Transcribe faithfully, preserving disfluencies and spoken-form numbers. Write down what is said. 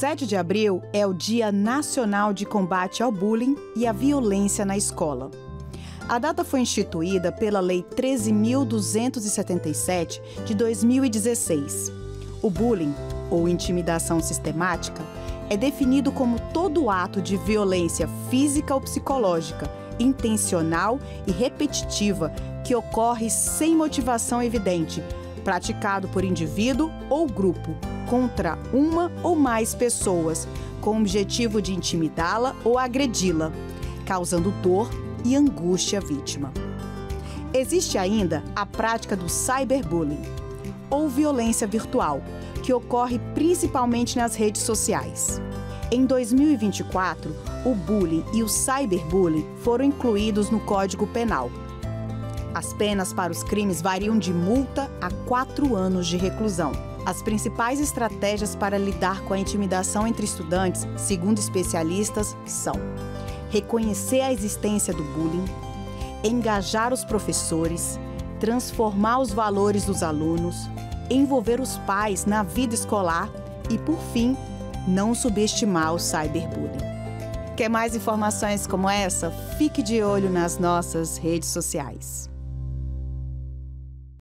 sete de abril é o Dia Nacional de Combate ao Bullying e à Violência na Escola. A data foi instituída pela Lei treze mil duzentos e setenta e sete, de dois mil e dezesseis. O bullying, ou intimidação sistemática, é definido como todo ato de violência física ou psicológica, intencional e repetitiva que ocorre sem motivação evidente, praticado por indivíduo ou grupo, contra uma ou mais pessoas, com o objetivo de intimidá-la ou agredi-la, causando dor e angústia à vítima. Existe ainda a prática do cyberbullying, ou violência virtual, que ocorre principalmente nas redes sociais. Em dois mil e vinte e quatro, o bullying e o cyberbullying foram incluídos no Código Penal. As penas para os crimes variam de multa a quatro anos de reclusão. As principais estratégias para lidar com a intimidação entre estudantes, segundo especialistas, são reconhecer a existência do bullying, engajar os professores, transformar os valores dos alunos, envolver os pais na vida escolar e, por fim, não subestimar o cyberbullying. Quer mais informações como essa? Fique de olho nas nossas redes sociais.